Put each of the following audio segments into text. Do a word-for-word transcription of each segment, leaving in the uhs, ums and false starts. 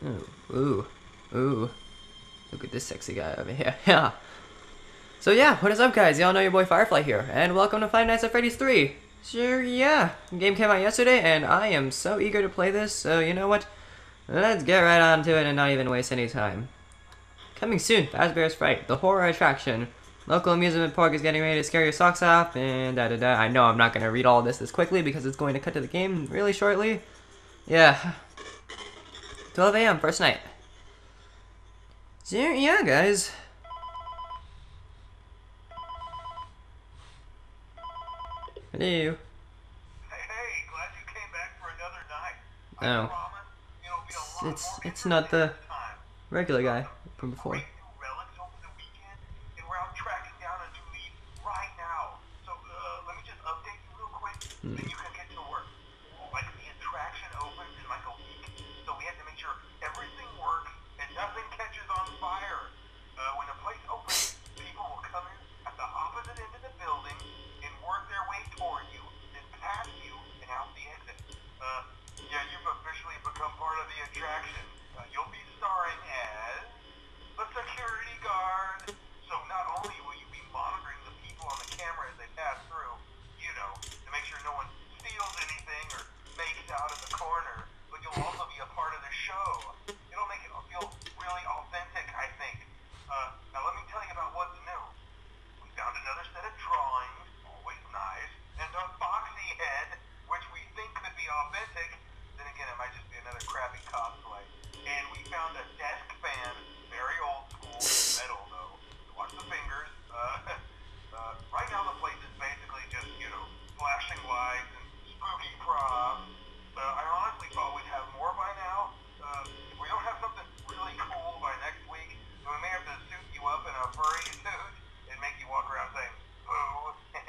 Ooh, ooh, ooh. Look at this sexy guy over here. Yeah. So yeah, what is up guys? Y'all know your boy FireFly here, and welcome to Five Nights at Freddy's three. Sure, yeah. The game came out yesterday, and I am so eager to play this, so you know what? Let's get right on to it and not even waste any time. Coming soon, Fazbear's Fright, the horror attraction. Local amusement park is getting ready to scare your socks off, and da da da. I know I'm not going to read all this this quickly because it's going to cut to the game really shortly. Yeah. twelve A M first night. So yeah, guys. Hello. Hey, hey, glad you came back for another night. No. Oh. It's it's not the regular guy from before. Relics over the weekend, and we're out tracking down a new lead right now. So uh, let me just update you real quick, Hmm. then you can get to work. Like the attraction opens in like a week, so we have to make sure everything works and nothing catches on fire. Uh, when the place opens, people will come in at the opposite end of the building and work their way toward you, then past you and out the exit. Uh, yeah, you've officially become part of the attraction. Uh, you'll be starring as the security guard. So not only will you be monitoring the people on the camera as they pass through, you know, to make sure no one steals anything or makes out in the corner, but you'll also be a part of the show. It'll make it feel really authentic, I think. Uh, now let me tell you about what's new. We found another set of drawings, always nice, and a foxy head, which we think could be authentic. Then again, it might just be another crappy cosplay. And we found a desk fan, very old school, metal though. Watch the fingers. Uh, uh, right now the place is basically just, you know, flashing lights and spooky props. Uh, I honestly thought we'd have more by now. Uh, if we don't have something really cool by next week, then we may have to suit you up in a furry suit and make you walk around saying, boo.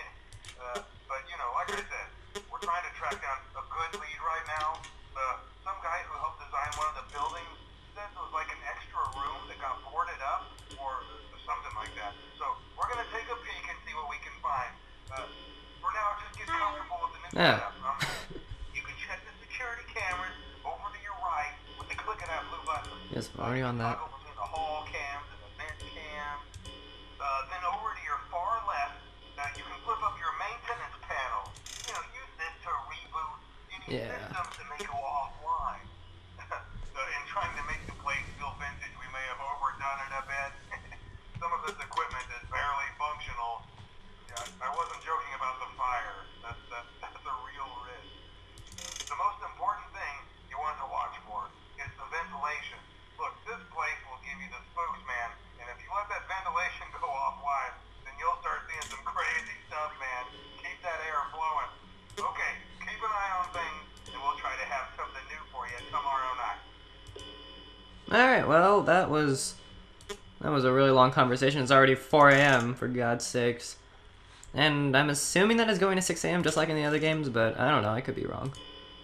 uh, but, you know, like I said, we're trying to track down a good lead right now. Uh, some guy who helped design one of the buildings said there was like an extra room that got boarded up or something like that. So we're going to take a peek and see what we can find. Uh, for now, just get comfortable with the new Yeah. setup. Um, you can check the security cameras over to your right with the click of that blue button. Yes, I'm already on that. Toggle between the hall cams and the vent cams. Uh, then over to your far left, uh, you can flip up your maintenance panel. You know, use this to reboot any Yeah. systems that may go offline. uh, in trying to make the place feel vintage, we may have overdone it a bit. Some of this equipment is barely functional. Yeah, I wasn't joking about the fire. That's, that's, that's a real risk. Uh, the most important thing you want to watch for is the ventilation. Look, this place will give you the spooks, man. And if you let that ventilation go offline, then you'll start seeing some crazy stuff, man. Keep that air flowing. Okay, keep an eye on things, and we'll try to have something new for you tomorrow night. Alright, well, that was... That was a really long conversation. It's already four A M, for God's sakes. And I'm assuming that it's going to six A M just like in the other games, but I don't know, I could be wrong.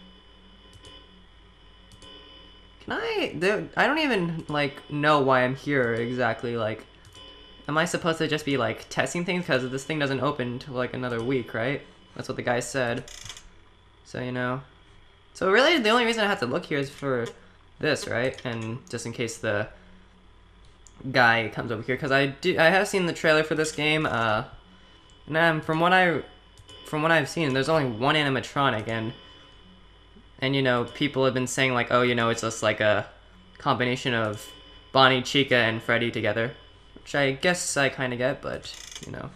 Can I... Dude, I don't even, like, know why I'm here exactly, like... Am I supposed to just be, like, testing things? Because this thing doesn't open until, like, another week, right? That's what the guy said. So, you know... So, really, the only reason I have to look here is for this, right? And just in case the guy comes over here. Because I do... I have seen the trailer for this game, uh... And um, from what I... From what I've seen, there's only one animatronic, and... And, you know, people have been saying, like, oh, you know, it's just, like, a combination of Bonnie, Chica, and Freddy together. Which I guess I kind of get, but, you know.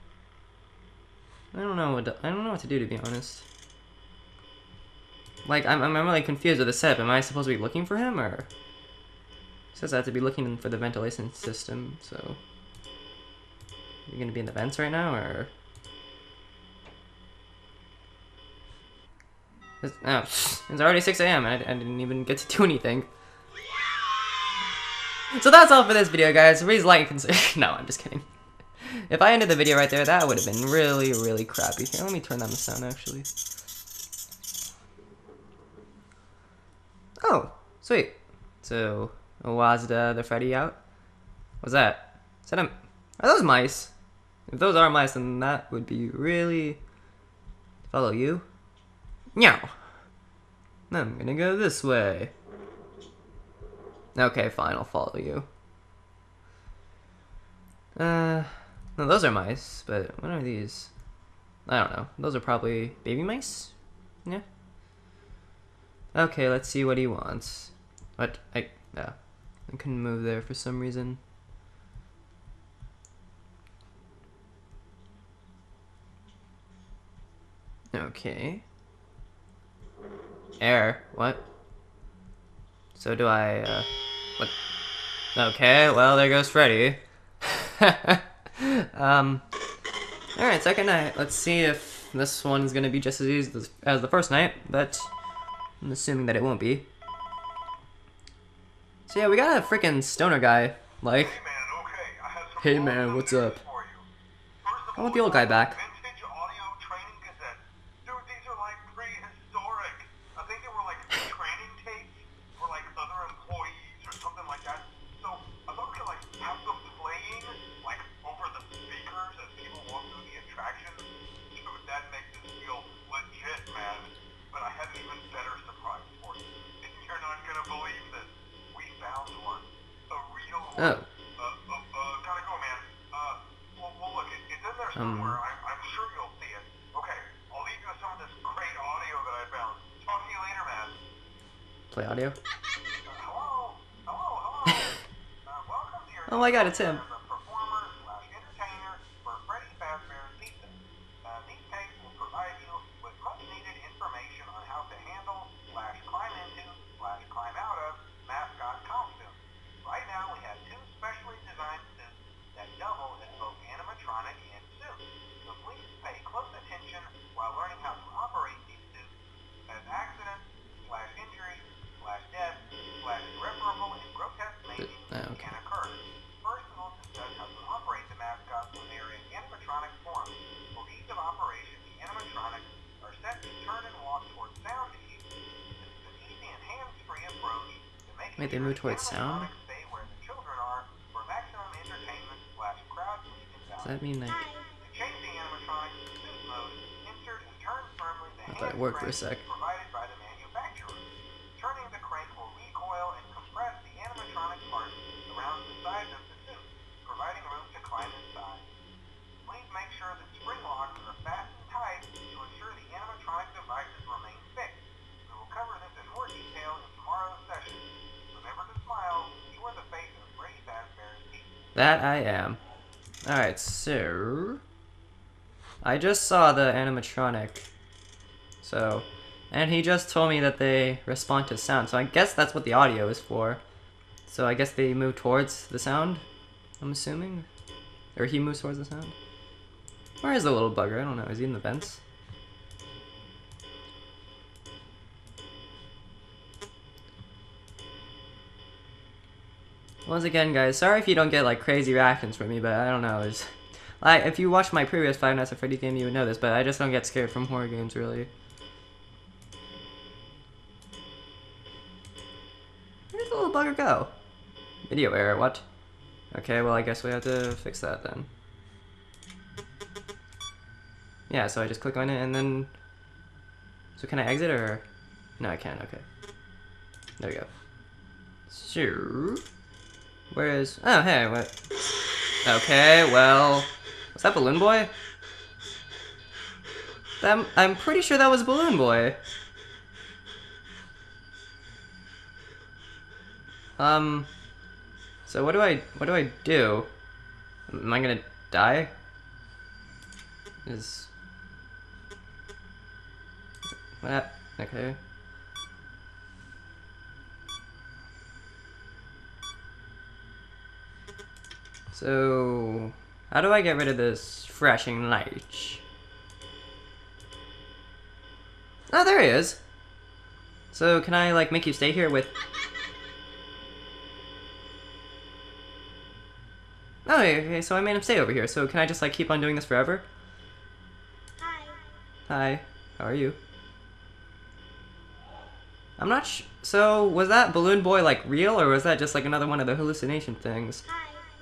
I don't know what to, I don't know what to do, to be honest. Like, I'm, I'm really confused with the setup. Am I supposed to be looking for him, or... It says I have to be looking for the ventilation system, so... You're gonna be in the vents right now, or... It's, oh, it's already six A M and I, I didn't even get to do anything. So that's all for this video, guys. Please like and consider. No, I'm just kidding. If I ended the video right there, that would have been really, really crappy. Here, let me turn down the sound, actually. Oh, sweet. So, was the, the Freddy out? What's that? Is that a, are those mice? If those are mice, then that would be really... Follow you? Meow. I'm gonna go this way. Okay, fine, I'll follow you. Uh, no, those are mice, but what are these? I don't know. Those are probably baby mice? Yeah. Okay, let's see what he wants. What? I, yeah. I couldn't move there for some reason. Okay. Air. What? So do I, uh... What? Okay, well, there goes Freddy. um... Alright, second night. Let's see if this one's gonna be just as easy as the first night, but I'm assuming that it won't be. So yeah, we got a freaking stoner guy. Like, Hey man, okay, I have some hey awesome man, what's news up? for you. First of I want all, the old guy back. vintage audio training cassettes. Dude, these are like prehistoric. I think they were like training tapes for like other employees or something like that. So I thought we could like have them playing like over the speakers as people walk through the attraction. Dude, that makes it feel legit, man. But I have an even better surprise for you. You're not gonna believe this. We found one. A real one. Oh. Uh, uh, uh, gotta go, man. Uh, well, well look, it, it's in there Um. somewhere. I'm, I'm sure you'll see it. Okay, I'll leave you with some of this great audio that I found. Talk to you later, man. Play audio. Uh, hello? Hello, hello. uh, welcome to your Oh my god, it's him. as a performer slash entertainer for Freddy Fazbear's Pizza. Uh, these tapes will provide you with much needed information on how to handle slash climb into slash climb out of mascot costumes. Right now we have two specially designed suits that double as both animatronic and suit. So please pay close attention while learning how to operate these suits, as accidents slash injuries slash death slash irreparable and grotesque maiming Oh, okay. can occur. First we'll discuss how to operate the mascots when they are in animatronic form. For ease of operation, the animatronics are set to turn and walk towards sound cues. This is an easy and hands-free approach to making Wait, they sure move the towards sound? animatronics stay where the children are for maximum entertainment slash crowd-pleasing Does value. that mean like... To change the animatronic to suit mode, insert and turn firmly the I thought it hand worked for a crank sec. provided by the manufacturer. Turning the crank will recoil and compress the animatronic parts around the sides of the suit, providing room to climb inside. Please make sure that spring locks are fastened tight to ensure the animatronic devices remain fixed. We will cover this in more detail in tomorrow's session. Remember to smile. You are the face of Freddy Fazbear's Pizza. That I am. Alright, so... I just saw the animatronic. So... And he just told me that they respond to sound, so I guess that's what the audio is for. So I guess they move towards the sound, I'm assuming? Or he moves towards the sound? Where is the little bugger? I don't know. Is he in the vents? Once again, guys, sorry if you don't get like crazy reactions from me, but I don't know. It's, like, if you watched my previous Five Nights at Freddy game, you would know this, but I just don't get scared from horror games, really. Where did the little bugger go? Video error, what? Okay, well, I guess we have to fix that then. Yeah, so I just click on it and then... So can I exit or... No, I can't, okay. There we go. So... Where is... Oh, hey, what... Okay, well... Was that Balloon Boy? That, I'm pretty sure that was Balloon Boy. Um... So what do I... What do I do? Am I gonna die? Is... What? Okay. So, how do I get rid of this flashing light? Oh, there he is. So, can I, like, make you stay here with... Oh, okay, so I made him stay over here. So, can I just, like, keep on doing this forever? Hi. Hi. How are you? I'm not sh- So, was that Balloon Boy, like, real, or was that just, like, another one of the hallucination things Hi.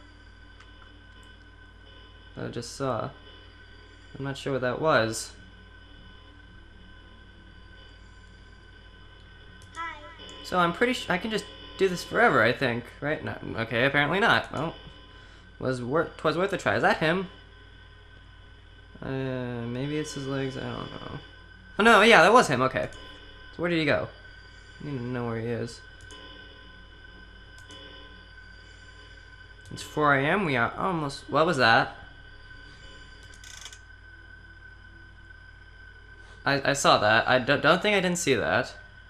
that I just saw? I'm not sure what that was. Hi. So, I'm pretty sh- I can just do this forever, I think, right? No, okay, apparently not. Well, was worth, twas worth a try. Is that him? Uh, maybe it's his legs, I don't know. Oh no, yeah, that was him, okay. So where did he go? I need to know where he is. It's four A M, we are almost, what was that? I, I saw that, I don't, don't think I didn't see that.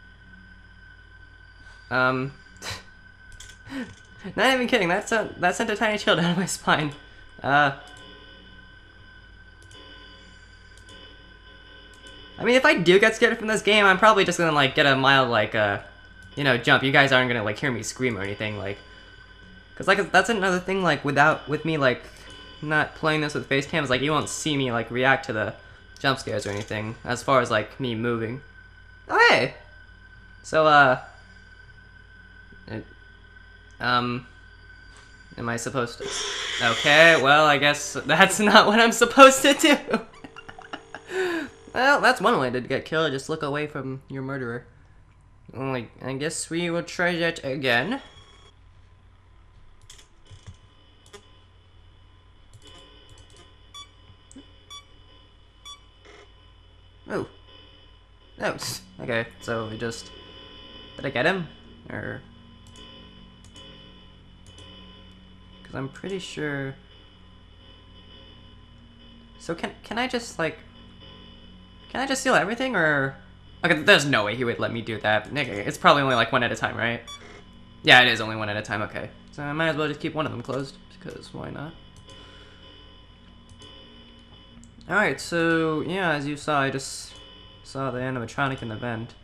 Um, not even kidding, that sent, that sent a tiny chill down my spine. Uh, I mean, if I do get scared from this game, I'm probably just gonna, like, get a mild, like, uh, you know, jump. You guys aren't gonna, like, hear me scream or anything, like, because, like, that's another thing, like, without, with me, like, not playing this with face cams, like, you won't see me, like, react to the jump scares or anything, as far as, like, me moving. Oh, hey! So, uh, it, um, am I supposed to? Okay, well, I guess that's not what I'm supposed to do. Well, that's one way to get killed, just look away from your murderer. Only, I guess we will try that again. Oh. Oh, okay, so we just... Did I get him? Or... Because I'm pretty sure... So can, can I just, like... Can I just steal everything, or... Okay, there's no way he would let me do that. It's probably only, like, one at a time, right? Yeah, it is only one at a time, okay. So I might as well just keep one of them closed, because why not? Alright, so, yeah, as you saw, I just saw the animatronic in the vent.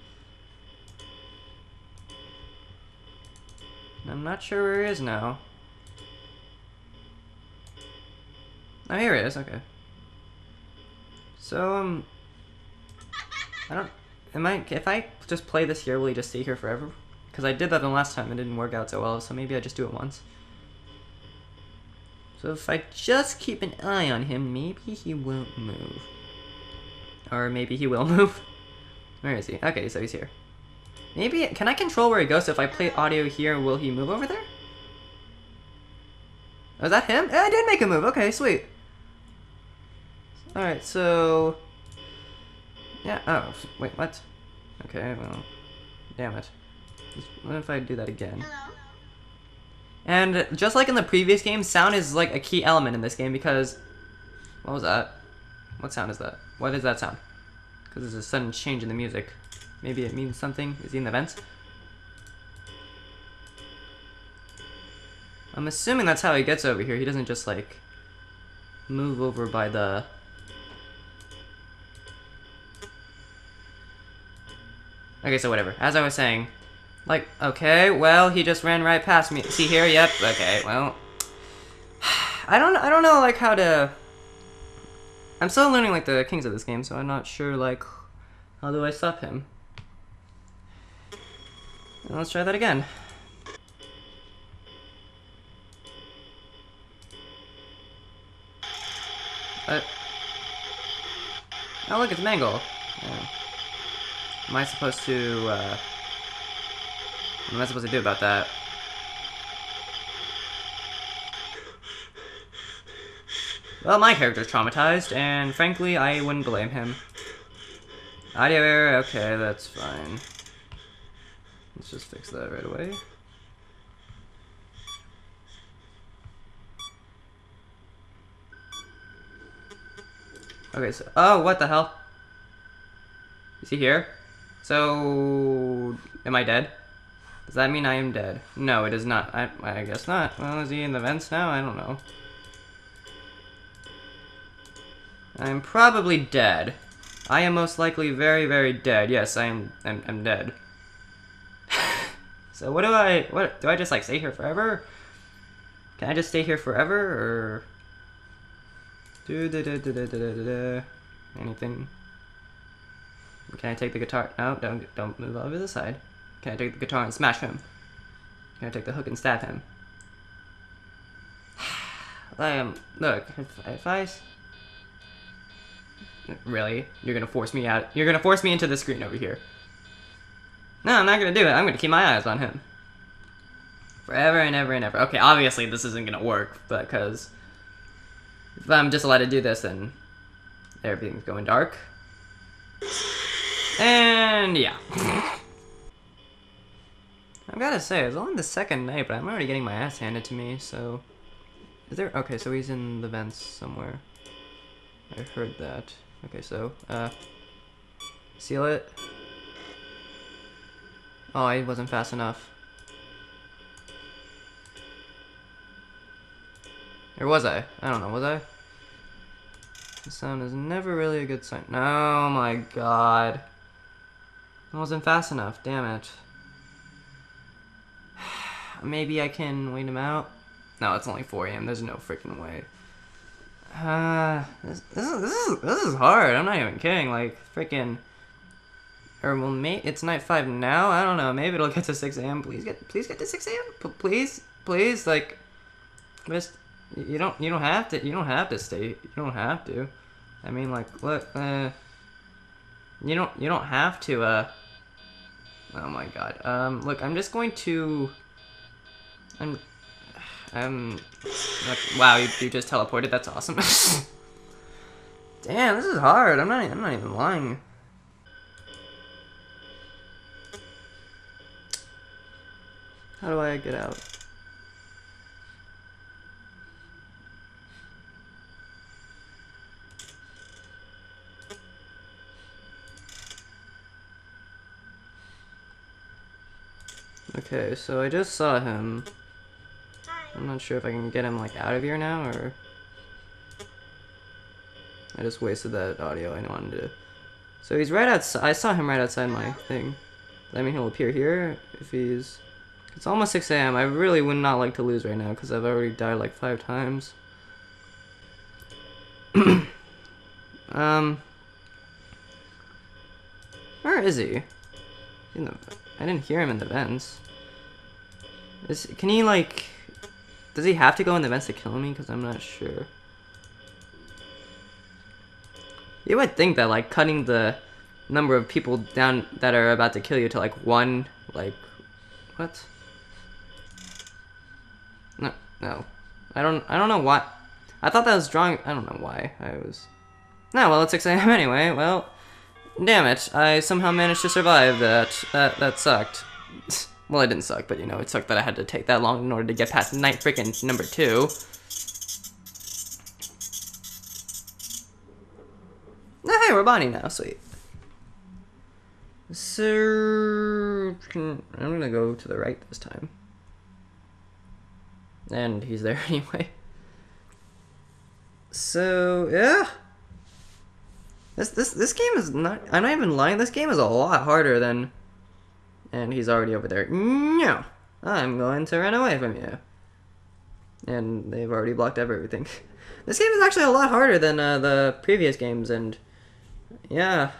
I'm not sure where he is now. Oh, here he is, okay. So, um... I don't... Am I... If I just play this here, will he just stay here forever? Because I did that the last time, it didn't work out so well, so maybe I just do it once. So if I just keep an eye on him, maybe he won't move. Or maybe he will move. Where is he? Okay, so he's here. Maybe... Can I control where he goes? So if I play audio here, will he move over there? Oh, is that him? Yeah, I did make him move. Okay, sweet. Alright, so... Yeah, oh, wait, what? Okay, well... Damn it. What if I do that again? Hello? And just like in the previous game, sound is like a key element in this game because... What was that? What sound is that? What is that sound? Because there's a sudden change in the music. Maybe it means something. Is he in the vents? I'm assuming that's how he gets over here. He doesn't just like move over by the... Okay, so whatever. As I was saying, like, okay, well, he just ran right past me. See here? Yep. Okay, well, I don't, I don't know, like, how to... I'm still learning, like, the kings of this game, so I'm not sure, like, how do I stop him? And let's try that again. Uh, oh, look, it's Mangle. Yeah. Am I supposed to, uh... What am I supposed to do about that? Well, my character's traumatized, and frankly, I wouldn't blame him. Audio error, okay, that's fine. Let's just fix that right away. Okay, so... Oh, what the hell? Is he here? So... Am I dead? Does that mean I am dead? No, it is not. I, I guess not. Well, is he in the vents now? I don't know. I'm probably dead. I am most likely very, very dead. Yes, I am. I'm, I'm dead. So what do I? What do I just like stay here forever? Can I just stay here forever, or do da da da da da da da? Anything? Can I take the guitar? No, don't don't move over the side. Can I take the guitar and smash him? Can I take the hook and stab him? I am. Look, if, if I. Really? You're gonna force me out? You're gonna force me into the screen over here? No, I'm not gonna do it. I'm gonna keep my eyes on him. Forever and ever and ever. Okay, obviously this isn't gonna work, because if I'm just allowed to do this, then everything's going dark. And yeah. I've gotta say, it's only the second night, but I'm already getting my ass handed to me, so... Is there... Okay, so he's in the vents somewhere. I heard that. Okay, so, uh... seal it. Oh, I wasn't fast enough. Or was I? I don't know, was I? The sound is never really a good sign. Oh my god. I wasn't fast enough, damn it. Maybe I can wait him out? No, it's only four A M There's no freaking way. Uh, this, this, is, this, is, this is hard. I'm not even kidding. Like, freaking... Or, well, may, it's night five now? I don't know. Maybe it'll get to six A M Please get, please get to six A M P please, please, like... Just... You don't, you don't have to, you don't have to stay. You don't have to. I mean, like, look, uh... You don't, you don't have to, uh... Oh my god. Um, look, I'm just going to... I'm... I'm... Wow, you, you just teleported. That's awesome. Damn, this is hard. I'm not, I'm not even lying. How do I get out? Okay, so I just saw him. I'm not sure if I can get him, like, out of here now, or... I just wasted that audio I wanted to... So he's right outside. I saw him right outside my thing. Does that mean he'll appear here? If he's... It's almost six A M I really would not like to lose right now, because I've already died, like, five times. um... Where is he? In the... I didn't hear him in the vents. Is, can he, like... Does he have to go in the vents to kill me? Because I'm not sure. You would think that, like, cutting the number of people down that are about to kill you to, like, one, like... What? No, no. I don't, I don't know why. I thought that was drawing... I don't know why I was... No, well, it's six A M anyway. Well... Damn it, I somehow managed to survive that. That that sucked. Well, it didn't suck, but you know, it sucked that I had to take that long in order to get past night freaking number two. Oh, hey, we're Bonnie now, sweet. So, I'm gonna go to the right this time. And he's there anyway. So, yeah. This, this, this game is not, I'm not even lying, this game is a lot harder than, and he's already over there. No, I'm going to run away from you. And they've already blocked everything. This game is actually a lot harder than uh, the previous games, and yeah.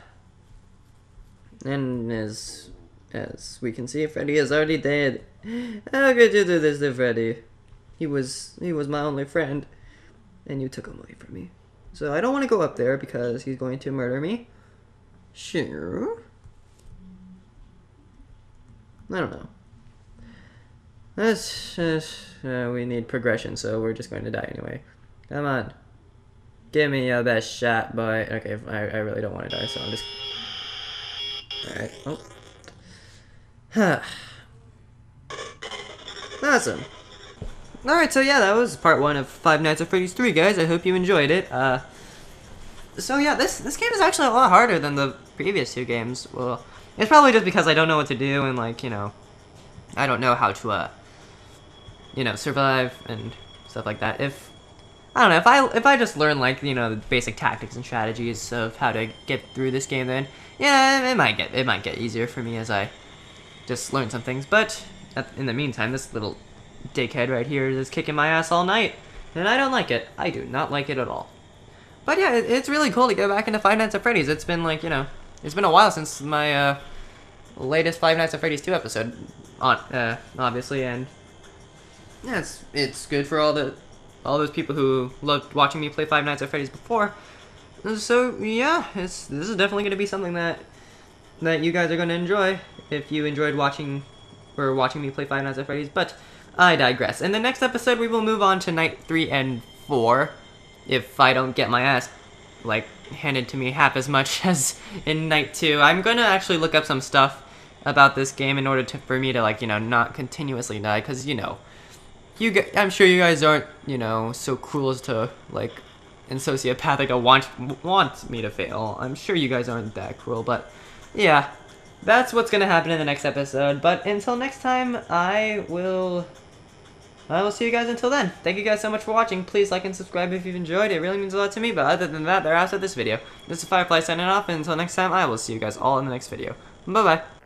And as, as we can see, Freddy is already dead. How could you do this to Freddy? He was, he was my only friend, and you took him away from me. So I don't want to go up there because he's going to murder me. Sure. I don't know. Let's just, uh, we need progression, so we're just going to die anyway. Come on. Give me your best shot, boy. Okay, I, I really don't want to die, so I'm just... Alright, oh. Huh. Awesome. Alright, so yeah, that was part one of Five Nights at Freddy's three, guys. I hope you enjoyed it. Uh, so yeah, this this game is actually a lot harder than the previous two games. Well, it's probably just because I don't know what to do, and, like, you know, I don't know how to, uh, you know, survive and stuff like that. If, I don't know, if I, if I just learn, like, you know, the basic tactics and strategies of how to get through this game, then, yeah, it might get, it might get easier for me as I just learn some things. But, at, in the meantime, this little dickhead right here is kicking my ass all night, and I don't like it. I do not like it at all. But yeah, it, it's really cool to go back into Five Nights at Freddy's. It's been, like, you know, it's been a while since my uh, latest Five Nights at Freddy's two episode, on uh, obviously, and yeah, it's it's good for all the all those people who loved watching me play Five Nights at Freddy's before. So yeah, it's this is definitely going to be something that that you guys are going to enjoy if you enjoyed watching or watching me play Five Nights at Freddy's. But I digress. In the next episode, we will move on to night three and four. If I don't get my ass, like, handed to me half as much as in night two. I'm gonna actually look up some stuff about this game in order to, for me to, like, you know, not continuously die. Because, you know, you g I'm sure you guys aren't, you know, so cruel as to, like, and sociopathic to want, want me to fail. I'm sure you guys aren't that cruel, but, yeah. That's what's gonna happen in the next episode. But until next time, I will... I will see you guys until then. Thank you guys so much for watching. Please like and subscribe if you've enjoyed. It really means a lot to me. But other than that, they're out of this video. This is FireFly signing off. And until next time, I will see you guys all in the next video. Bye-bye.